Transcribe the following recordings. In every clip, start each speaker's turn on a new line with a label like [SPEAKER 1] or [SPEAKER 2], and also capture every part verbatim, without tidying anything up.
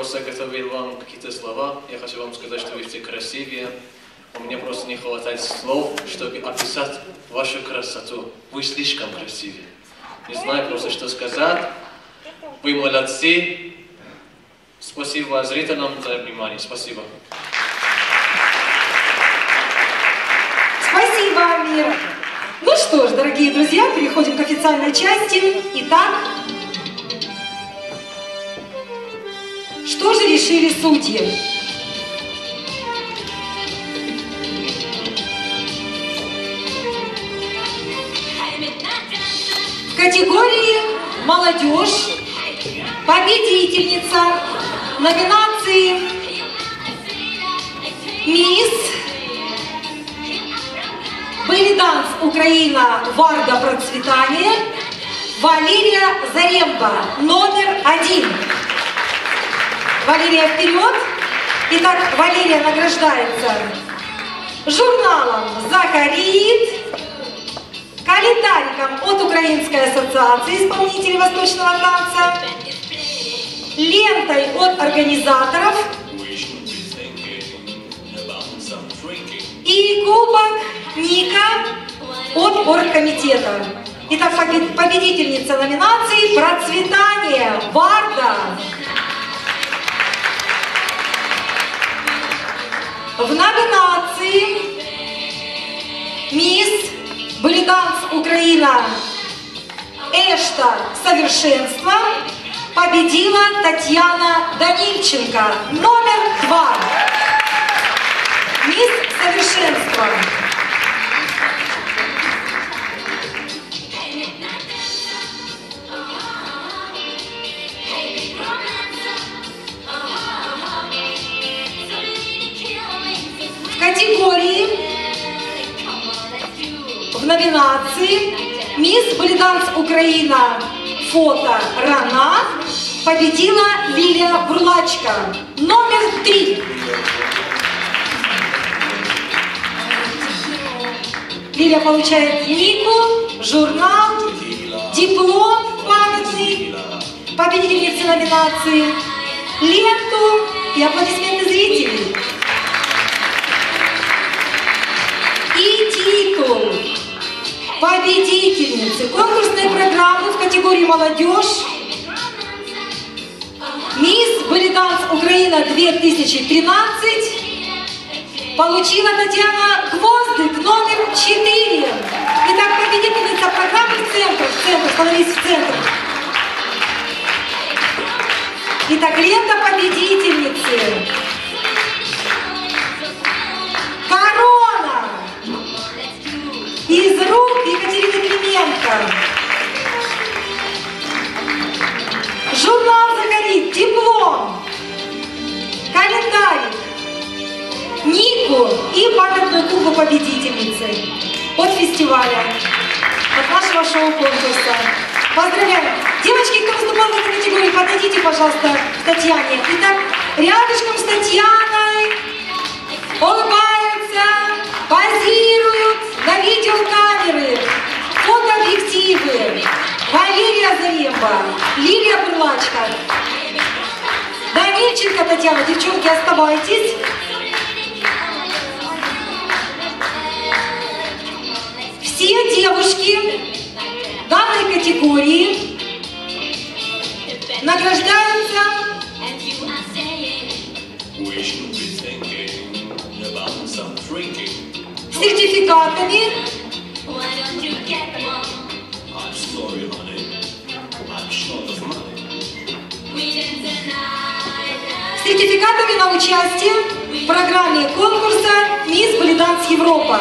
[SPEAKER 1] просто готовил вам какие-то слова. Я хочу вам сказать, что вы все красивее. У меня просто не хватает слов, чтобы описать вашу красоту. Вы слишком красивые. Не знаю просто, что сказать. Вы молодцы. Спасибо зрителям за внимание. Спасибо.
[SPEAKER 2] Спасибо, Амир. Ну что ж, дорогие друзья, переходим к официальной части. Итак, что же решили судьи? В категории «Молодежь» победительница номинации «Мисс Белиданс Украина Варда Процветание» Валерия Заремба, номер один. Валерия, вперед! Итак, Валерия награждается журналом «Захарит», календариком от Украинской ассоциации исполнителей восточного танца, лентой от организаторов и кубок Ника от оргкомитета. Итак, победительница номинации «Процветание» Варда. В номинации «Мисс Белиданс Украина Эшта Совершенство» победила Татьяна Данильченко, номер два. Мисс Совершенство. В категории, в номинации «Мисс Белиданс Украина Фото Рана» победила Лилия Бурлачка, номер три. Лилия получает Нику, журнал, диплом памятный победительницы номинации, ленту и аплодисменты зрителей. И титул победительницы конкурсной программы в категории «Молодежь» «Мисс Белиданс Украина две тысячи тринадцать» получила Татьяна Гвоздык, номер четыре. Итак, победительница программы в центр, в центр, становись в центр. Итак, лента победительницы. Корона из рук Екатерины Клименко. Журнал «Захарит», диплом, календарик, Нику и памятную куклу победительницы от фестиваля, от нашего шоу-конкурса. Поздравляем! Девочки, кто выступал в этой категории, подойдите, пожалуйста, к Татьяне. Итак, рядышком с Татьяной улыбаются, позируют на видеокамеры, фотообъективы. Валерия Заремба, Лилия Бурлачка, Данильченко Татьяна. Девчонки, оставайтесь. Все девушки данной категории награждаются сертификатами сертификатами на участие в программе конкурса «Мисс Белиданс Европа».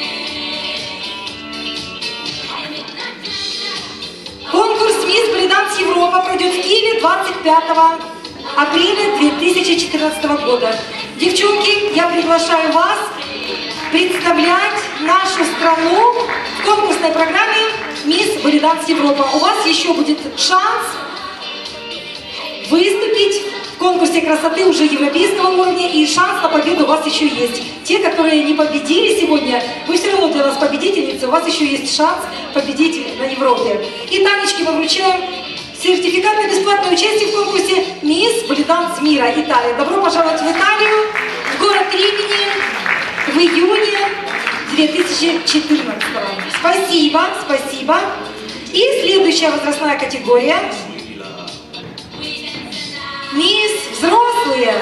[SPEAKER 2] Конкурс «Мисс Белиданс Европа» пройдет в Киеве двадцать пятого апреля две тысячи четырнадцатого года. Девчонки, я приглашаю вас представлять нашу страну в конкурсной программе «Мисс Белиданс Европа». У вас еще будет шанс выступить в конкурсе красоты уже европейского уровня, и шанс на победу у вас еще есть. Те, которые не победили сегодня, вы все равно для нас победительницы, у вас еще есть шанс победить на Европе. И Танечке мы вручаем сертификат на бесплатное участие в конкурсе «Мисс Белиданс мира Италия. Добро пожаловать в Италию, в город Римини в июне две тысячи четырнадцатого. Спасибо, спасибо. И следующая возрастная категория. Мисс взрослые.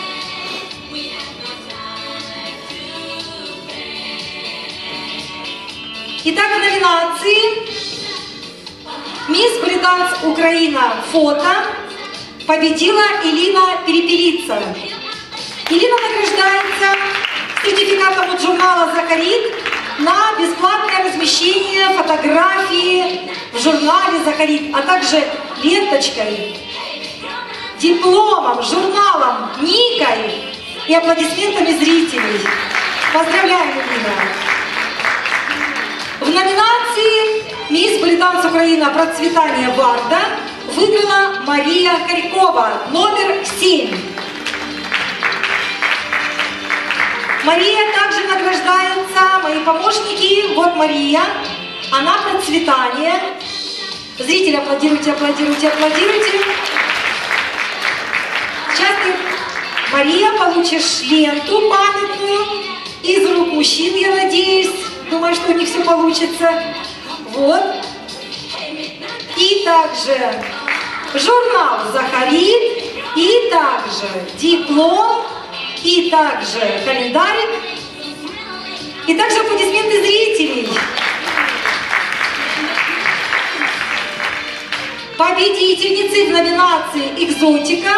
[SPEAKER 2] Итак, в номинации Мисс Британс Украина фото победила Элина Перепелица. Элина награждается сертификатом от журнала «Захарит» на бесплатное размещение фотографии в журнале «Захарит», а также ленточкой, дипломом, журналом, никой и аплодисментами зрителей. Поздравляем, Элина! В номинации «Мисс Британс Украина. Процветание Варда» выиграла Мария Харькова, номер семь. Мария также награждается, мои помощники, вот Мария, она процветание. Зрители, аплодируйте, аплодируйте, аплодируйте. Сейчас ты, Мария, получишь ленту памятную из рук мужчин, я надеюсь. Думаю, что у них все получится. Вот. И также журнал «Захарит», и также диплом, и также календарик, и также аплодисменты зрителей. Победительницей в номинации «Экзотика»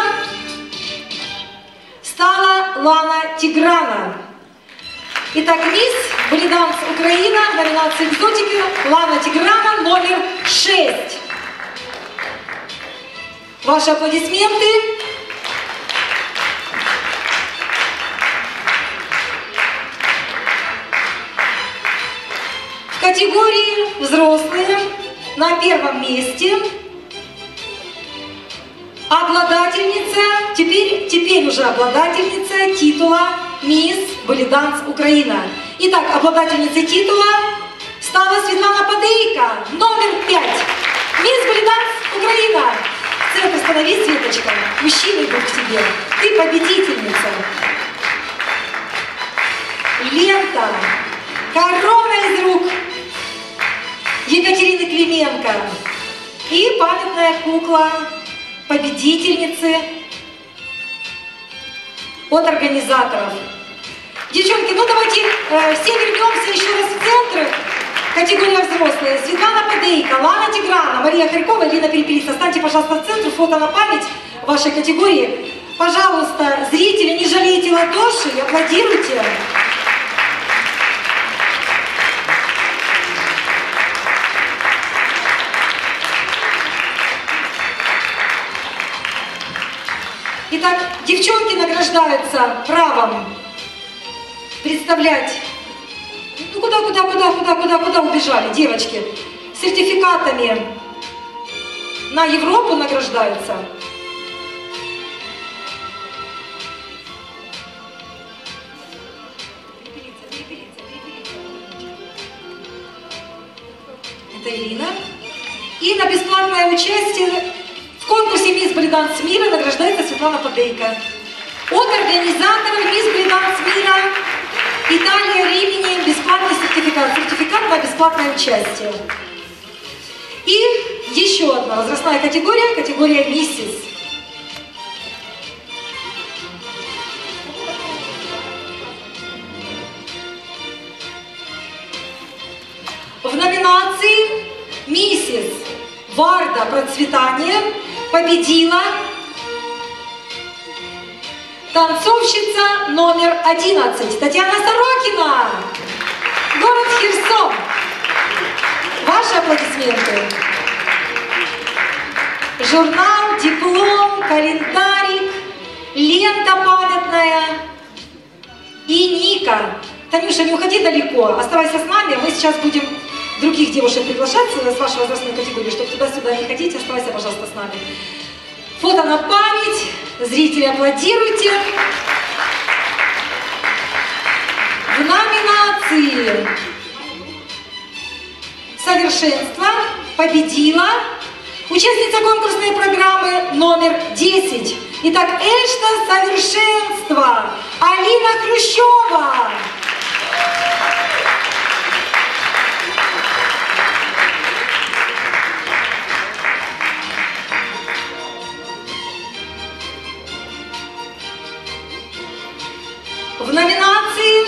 [SPEAKER 2] стала Лана Тиграна. Итак, мисс Британс Украина в номинации «Экзотика» Лана Тиграна, номер шесть. Ваши аплодисменты. В категории «Взрослые» на первом месте обладательница, теперь, теперь уже обладательница титула «Мисс Британс Украина». Итак, обладательницей титула стала Светлана Подейко, номер пять. «Мисс Британс Украина». Центр, становись, Светочка. Мужчины идут к тебе. Ты победительница. Лента. Корона из рук Екатерины Клименко. И памятная кукла победительницы от организаторов. Девчонки, ну давайте э, все вернемся еще раз в центр. Категория взрослые. Светлана Подейко, Лана Тиграна, Мария Харькова, Элина Перепелица. Станьте, пожалуйста, в центр, фото на память вашей категории. Пожалуйста, зрители, не жалейте ладоши и аплодируйте. Итак, девчонки награждаются правом представлять. Ну куда, куда, куда, куда, куда, куда убежали, девочки? Сертификатами на Европу награждаются. Это Ирина. И на бесплатное участие в конкурсе «Мисс Британс Мира» награждается Светлана Подейко. От организаторов «Мисс Британс Мира» Италия, Римини, бесплатный сертификат. Сертификат на бесплатное участие. И еще одна возрастная категория, категория «Миссис». В номинации «Миссис Варда. Процветание» победила танцовщица номер одиннадцать Татьяна Сорокина, город Херсон. Ваши аплодисменты. Журнал, диплом, календарик, лента памятная и ника. Танюша, не уходи далеко, оставайся с нами, мы сейчас будем других девушек приглашать с вашей возрастной категории, чтобы туда-сюда не ходить, оставайся, пожалуйста, с нами. Фото на память, зрители, аплодируйте. В номинации «Совершенство» победила участница конкурсной программы номер десять Итак, это совершенство. Алина Хрущева. В номинации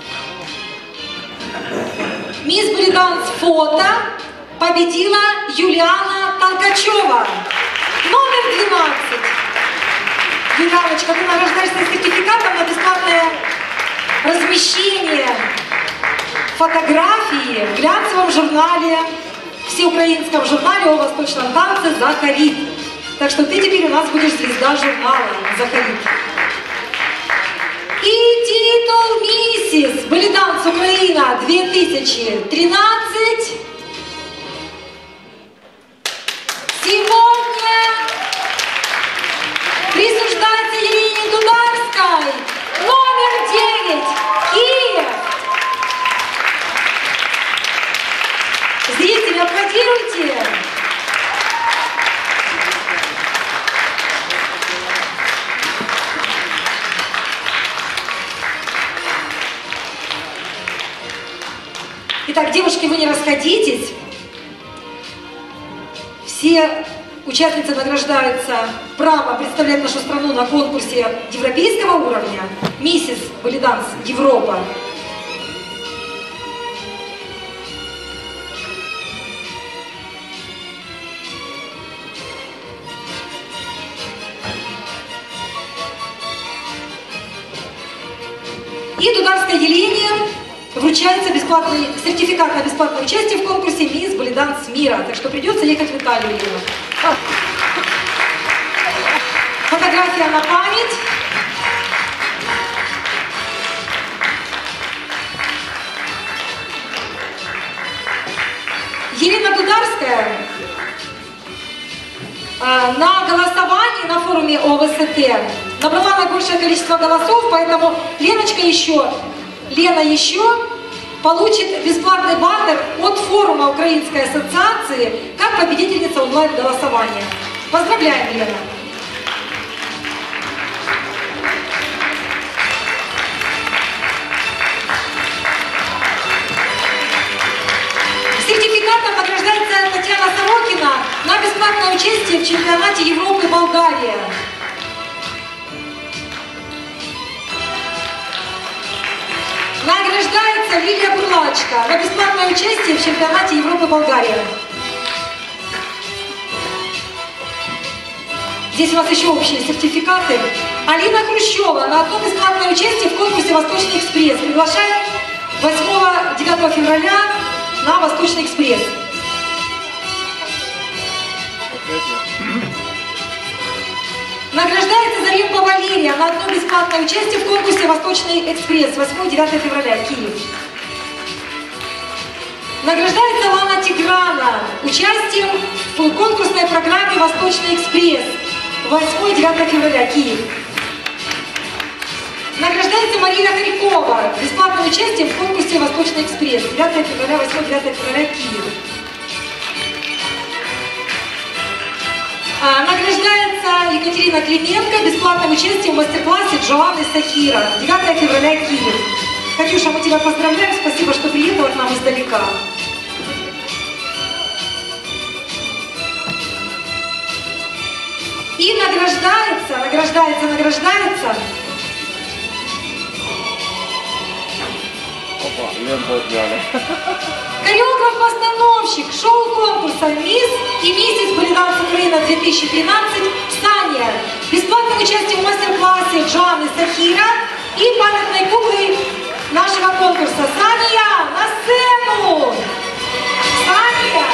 [SPEAKER 2] «Мисс Балиданс фото» победила Юлиана Толкачева. Номер двенадцать. Юлианочка, ты награждаешься сертификатом на бесплатное размещение фотографии в глянцевом журнале, всеукраинском журнале о восточном танце «Захарит». Так что ты теперь у нас будешь звезда журнала «Захарит». И титул «Миссис Балиданс Украина две тысячи тринадцать» сегодня присуждается Елене Дударской, номер девять, Киев. Зрители, аплодируйте. Итак, девушки, вы не расходитесь. Все участницы награждаются правом представлять нашу страну на конкурсе европейского уровня «Миссис Балиданс Европа». И Дударской Елене вручается бесплатный сертификат на бесплатное участие в конкурсе «Мисс Балиданс Мира». Так что придется ехать в Италию, Елена. Фотография на память. Елена Дударская на голосовании на форуме о вэ эс тэ набрала наибольшее количество голосов, поэтому Леночка еще, Лена еще получит бесплатный баннер от форума Украинской ассоциации как победительница онлайн-голосования. Поздравляем, Лена! Сертификатом награждается Татьяна Сорокина на бесплатное участие в чемпионате Европы Болгария. Награждается Лилия Бурлачка на бесплатное участие в чемпионате Европы Болгария. Здесь у нас еще общие сертификаты. Алина Хрущева на одно бесплатное участие в конкурсе «Восточный экспресс». Приглашаем восьмого-девятого февраля на «Восточный экспресс». Награждается Зарипова Валерия на одно бесплатное участие в конкурсе «Восточный экспресс» восьмого-девятого февраля, Киев. Награждается Лана Тиграна участием в конкурсной программе «Восточный экспресс» восьмого-девятого февраля, Киев. Награждается Марина Харькова бесплатным участием в конкурсе «Восточный экспресс» девятого февраля, восьмого-девятого февраля, Киев. Награждается Екатерина Клименко бесплатным участием в мастер-классе Джоанны Сахира девятого февраля, Киев. Катюша, мы тебя поздравляем, спасибо, что приехала к нам издалека. И награждается, награждается, награждается хореограф-постановщик шоу-конкурса «Мисс и миссис Балиданс Украина две тысячи тринадцать» Саня. Бесплатным участием в мастер-классе Джоанны Сахира и памятной куклы нашего конкурса. Саня, на сцену! Саня!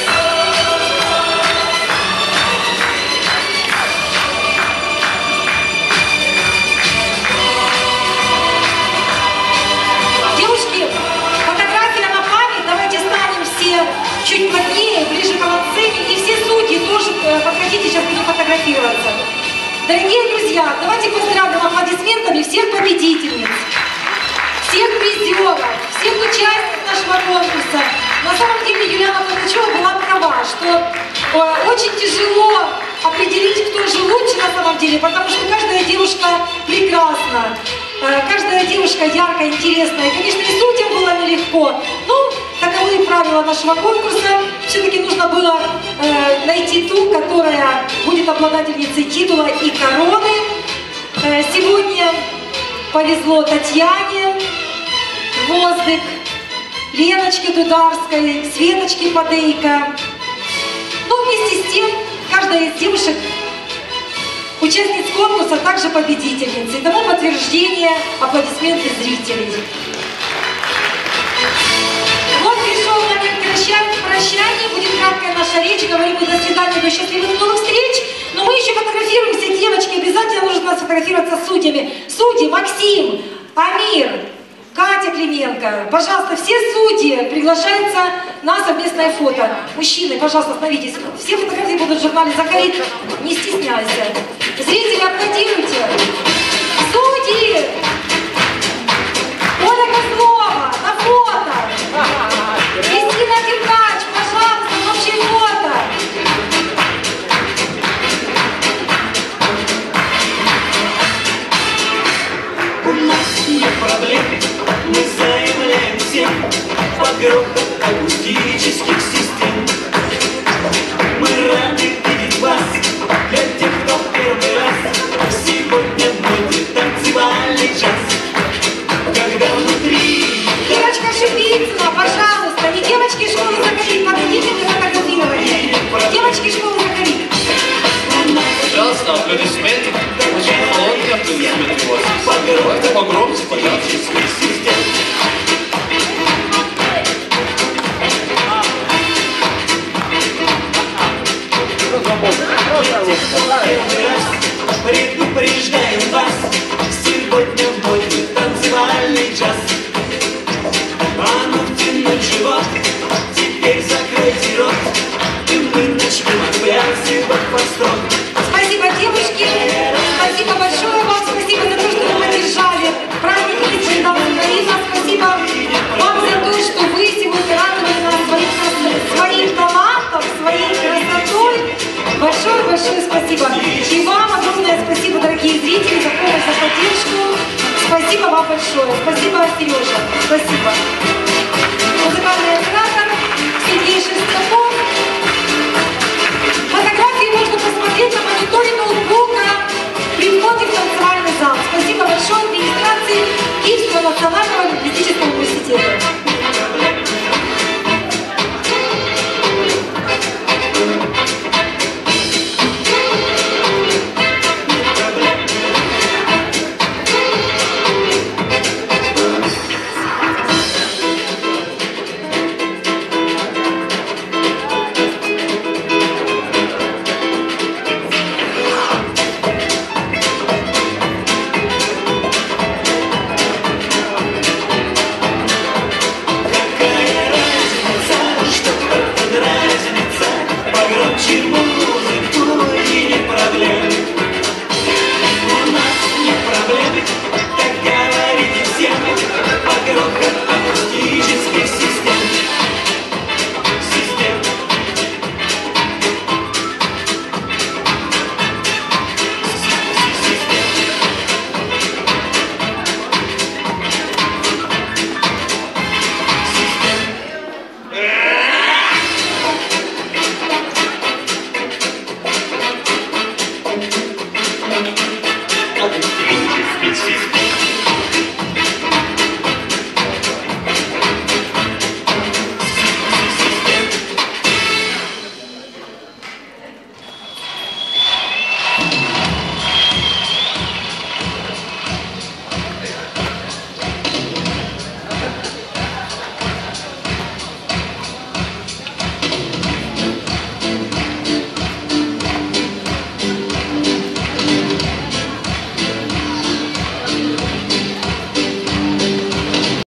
[SPEAKER 2] Чуть плотнее, ближе к авансцене, и все судьи тоже подходите, сейчас будем фотографироваться. Дорогие друзья, давайте поздравим аплодисментами всех победительниц, всех призеров, всех участников нашего конкурса. На самом деле Юлиана Толкачева была права, что э, очень тяжело определить, кто же лучше на самом деле, потому что каждая девушка прекрасна, каждая девушка яркая, интересная. Конечно, и судьям было нелегко, но таковы правила нашего конкурса. Все-таки нужно было э, найти ту, которая будет обладательницей титула и короны. Э, сегодня повезло Татьяне Гвоздык, Леночке Дударской, Светочке Подейко. Но вместе с тем, каждая из девушек, участниц конкурса, также победительницы. И тому подтверждение аплодисменты зрителей. Вот пришел момент прощания, будет краткая наша речь, говорим мы до свидания, до счастливых новых встреч. Но мы еще фотографируемся, девочки, обязательно нужно сфотографироваться с судьями. Судьи Максим, Амир, Катя Клименко, пожалуйста, все судьи приглашаются на совместное фото. Мужчины, пожалуйста, остановитесь. Все фотографии будут в журнале «Закалит», не стесняйся. Зрители, аплодируйте. Судьи! Оля Козлова, на фото. Кристина Деркач, пожалуйста, на общее фото.
[SPEAKER 3] У нас нет проблем, мы заявляем всем под грохот акустических систем. Мы рады видеть вас, для тех, кто в первый раз. Сегодня будет танцевальный час, когда внутри...
[SPEAKER 2] Девочка Шипицына, пожалуйста, не девочки школы «Закалит», подойдите для фотографирования. Девочки школы «Закалит».
[SPEAKER 1] Пожалуйста, аплодисменты. Очень холодные аплодисменты у вас. Давайте погромче, пожалуйста.
[SPEAKER 3] Предупреждаем вас, сегодня будет танцевальный час. А ну втянуть живот, теперь закройте рот, и мы начнем от плясы под фастон.
[SPEAKER 2] Спасибо, девушки, спасибо большое вам, спасибо за то, что вы поддержали праздник Литвы Украина, спасибо вам за то, что вы сегодня радовали нас своим, своим талантом, своей красотой. Большое-большое спасибо. И вам огромное спасибо, дорогие зрители, за помощь, за поддержку. Спасибо вам большое. Спасибо, Сережа. Спасибо. Музыкальный оператор Сергей Шестаков.